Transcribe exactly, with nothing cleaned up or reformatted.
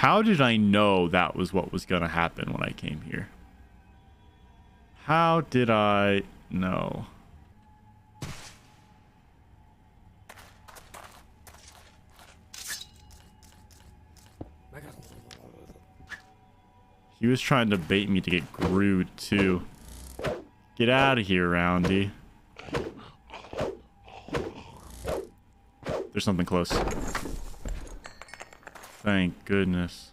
How did I know that was what was gonna happen when I came here? How did I know? He was trying to bait me to get Groot too. Get out of here, Roundy. There's something close. Thank goodness.